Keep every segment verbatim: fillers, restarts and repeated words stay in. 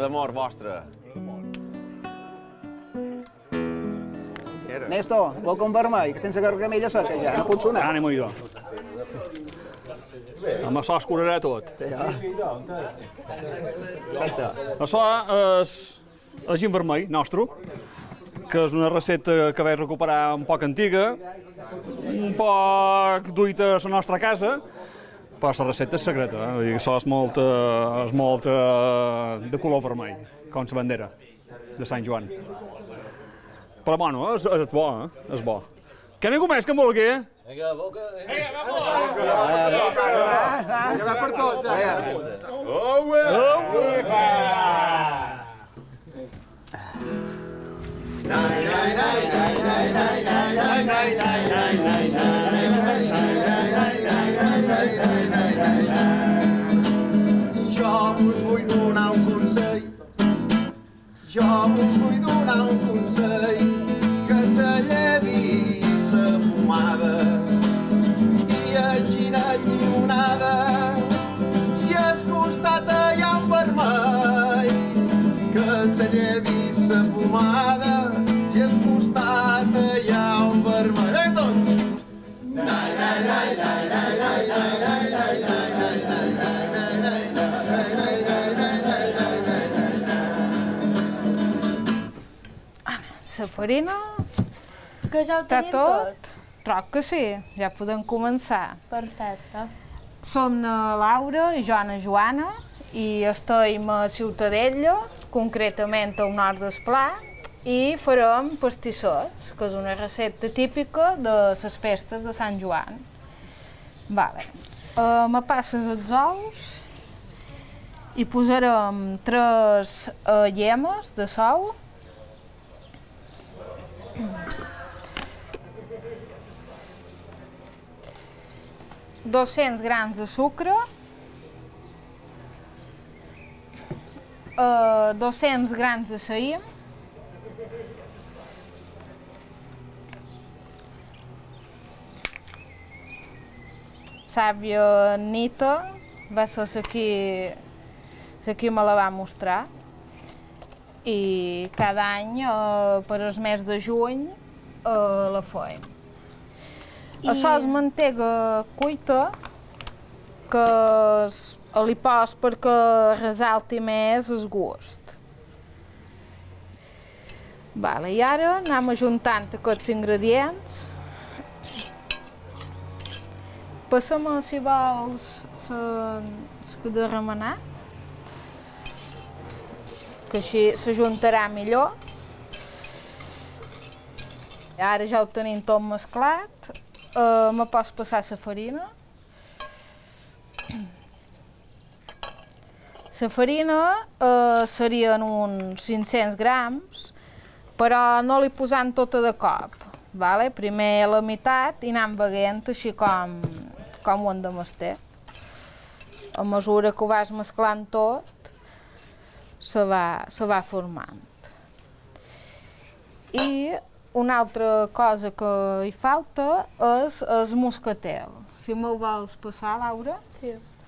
d'amor vostra. Néstor, vol com vermell, que tens la gargamella seca ja, no pot sonar. Anem-ho jo. Amb això es curarà tot. Ja. Això és el gin vermell nostre, que és una recepta que vaig recuperar un poc antiga, un poc duita a la nostra casa, però la recepta és secreta, eh? Vull dir que això és molt, és molt de color vermell, com la bandera de Sant Joan. Però bueno, és, és bo, eh? És bo. Que ningú més que em vulgui, eh? Vinga, boca. Vinga, vamos! Vinga, va per tots, eh? Oh, Jo us vull donar un consell, jo us vull donar un consell, que se llevi sa pomada i agina llimonada. Si al costat hi ha un vermell, que se llevi sa pomada, si al costat hi ha un vermell. Eh, tots! Nai, nai, nai, nai, nai, nai, nai, nai, nai, nai, la farina, que ja ho està tenim tot. tot. Troc que sí, ja podem començar. Perfecte. Som na Laura i jo na Joana i estem a Ciutadella, concretament a un hort d'Esplà, i farem pastissots, que és una recepta típica de les festes de Sant Joan. Vale. Uh, me passes els ous i posarem tres uh, llemes de sou. dos-cents grams de sucre, uh, dos-cents grams de saïm, sàvia nita, va ser la qui, la qui me la va mostrar, i cada any, uh, per el mes de juny, uh, la feim. I... Això és mantega cuita, que li pos perquè resalti més el gust. Vale, i ara anem ajuntant aquests ingredients. Passa'm, si vols, la de remenar, que així s'ajuntarà millor. I ara ja ho tenim tot mesclat. Uh, me pots passar la farina. La farina uh, serien uns cinc-cents grams, però no li posam tota de cop. Vale? Primer la meitat i anem veient així com, com ho hem de mestir. A mesura que ho vas mesclant tot, se va, se va formant. I una altra cosa que hi falta és el moscatel. Si me'l vols passar, Laura? Sí.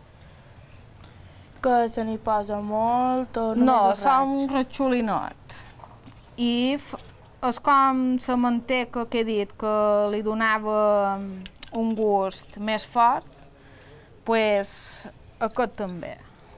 Que se n'hi posa molt o no, només el fa un ratxolinot. I és com la manteca que he dit, que li donava un gust més fort, doncs aquest també.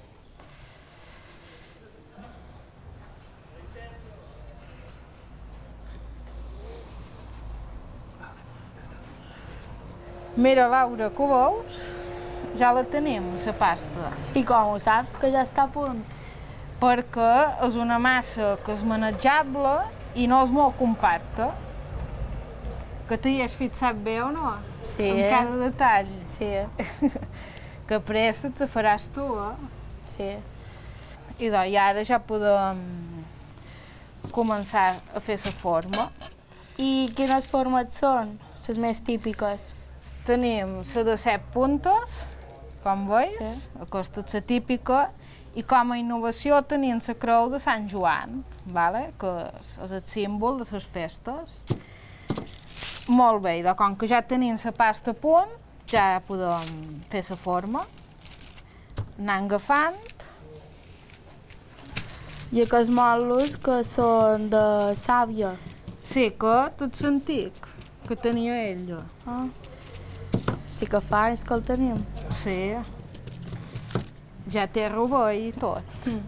Mira, Laura, que ho veus? Ja la tenim, la pasta. I com ho saps, que ja està a punt? Perquè és una massa que és manejable i no és molt compacta. Que t'hi has fixat bé o no? Sí. En cada detall. Sí. Que pressa te faràs tu, eh? Sí. I doncs, i ara ja podem començar a fer la forma. I quines formes són, les més típiques? Tenim la de set puntes, com veus, sí. Aquesta és la típica, i com a innovació tenim la creu de Sant Joan, vale? Que és el símbol de les festes. Molt bé, doncs, com que ja tenim la pasta a punt, ja podem fer la forma. Anar agafant. I aquests motllos que són de sàvia. Sí, que tot l'antic que tenia ella. Ah. Sí que fa, és que el tenim. Sí. Ja té rovell i tot. Mm.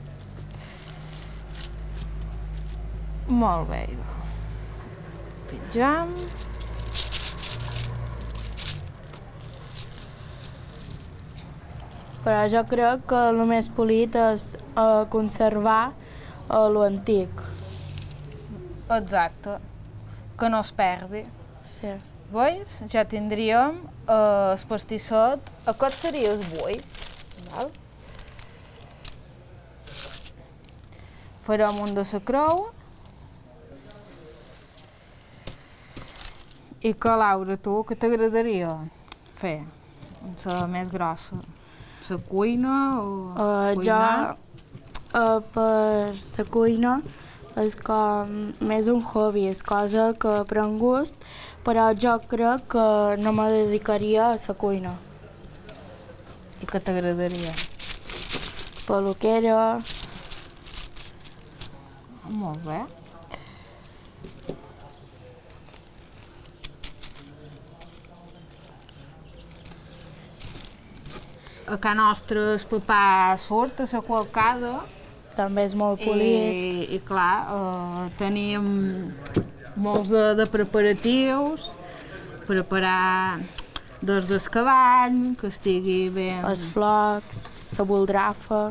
Molt bé. Pitjam. Però jo crec que el més polit és eh, conservar eh, l'antic. Exacte. Que no es perdi. Sí. Veus? Ja tindríem eh, el pastissot. Aquest seria el buit. Val? Farem un de la creu. I que, Laura, tu, què t'agradaria fer? La més grossa? La cuina o Uh, jo, cuinar? uh, per la cuina, és com més un hobby, és cosa que pren gust, però jo crec que no me dedicaria a la cuina. I què t'agradaria? Peluquera. Molt bé. A casa nostra el papà surt a la qualcada També és molt polit. i, i clar, eh, teníem molts de, de preparatius, preparar des del cavall, que estigui ben, Els flocs, la boldrafa.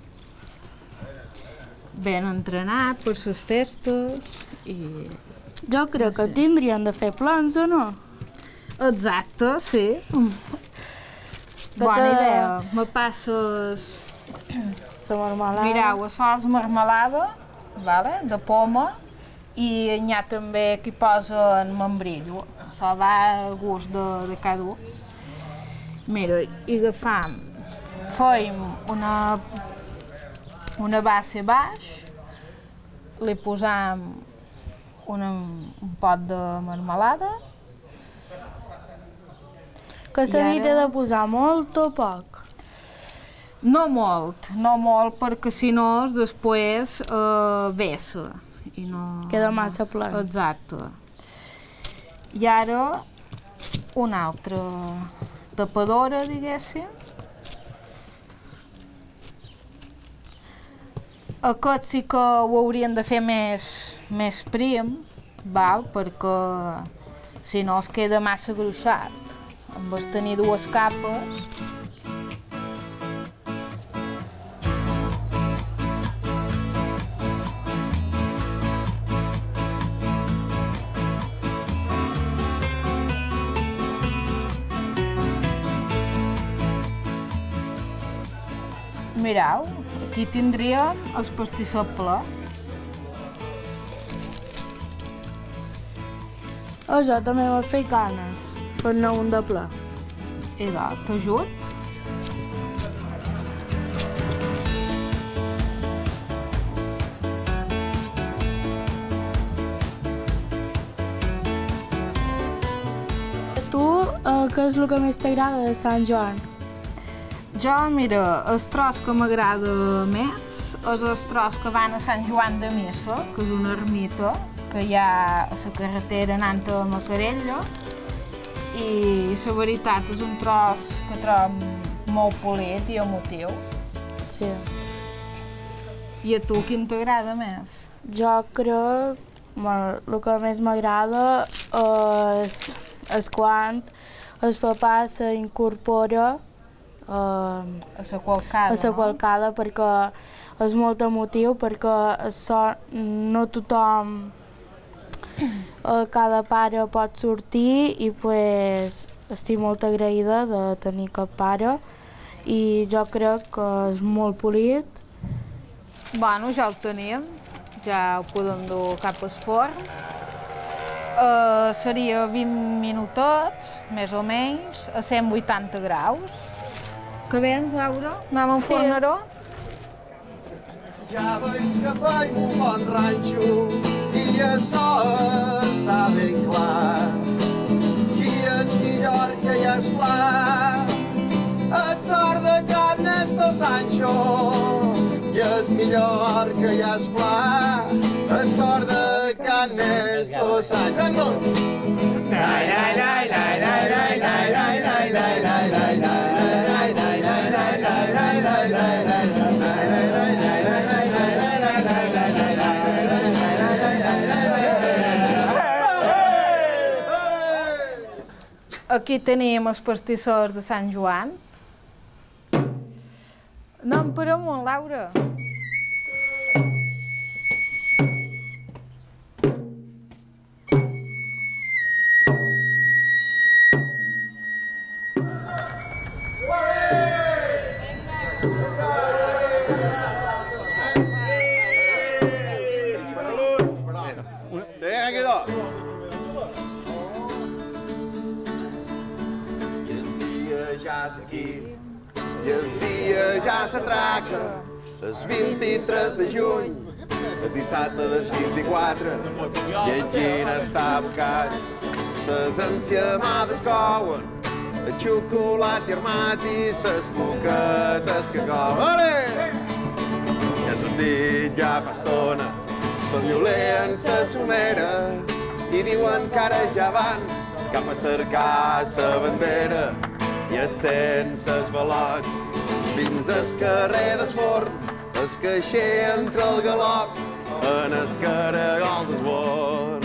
ben entrenat per les festes. I... Jo crec que tindrien de fer plans, o no? Exacte, sí. Bona te- idea. Me passes... La marmelada. Mireu, això és marmelada, vale? De poma, i n'hi ha també que hi posen membrillo. Això va a gust de, de cada un. Mira, i agafam, fèiem una, una base baix, li posam una, un pot de marmelada. Que se I n'hi ara- ha de posar molt o poc? No molt, no molt, perquè si no després eh, vessa. I no... Queda massa pla. Exacte. I ara una altra tapadora, diguéssim. Aquest sí que ho haurien de fer més, més prim, val? Perquè si no es queda massa gruixat. En vez de tenir dues capes, mireu, aquí tindríem el pastissot ple. O jo també m'ho fer ganes, fer-ne un de pla. I de, t'ajut? Tu, eh, què és el que més t'agrada de Sant Joan? Jo, mira, el tros que m'agrada més és el tros que van a Sant Joan de Missa, que és una ermita que hi ha a la carretera anant a Macarella, i la veritat és un tros que trobo molt polit i emotiu. Sí. I a tu quin t'agrada més? Jo crec, bueno, el que més m'agrada és, és quan el papà s'incorpora eh, A la qualcada, a la qualcada, perquè és molt emotiu, perquè això no tothom, eh, cada pare pot sortir i pues, estic molt agraïda de tenir cap pare i jo crec que és molt polit. Bueno, ja el tenim, ja ho podem dur cap al forn. Uh, seria vint minutets, més o menys, a cent vuitanta graus. Que bé, Laura? Anem a enfornar-ho? Ja veus que faig un bon ranxo i això està ben clar. Qui és millor que ja és pla, et sort de carnes del Sancho i és millor que ja és pastor Sant Joan. Aquí tenim els pastissors de Sant Joan. Anem per amunt, Laura. Vinga, aquí dos. Ja és aquí, i el dia ja s'atraca, el vint-i-tres de juny, el dissabte del vint-i-quatre, llegint està bocat, les enciamades couen, el xocolat i armat i les coquetes que couen. Ja ha sortit ja fa estona, el violer en sa somera, i diuen que ara ja van cap a cercar sa bandera. I et sents esvalot fins al carrer del forn, el caixer entra el galop en el caragol del bord.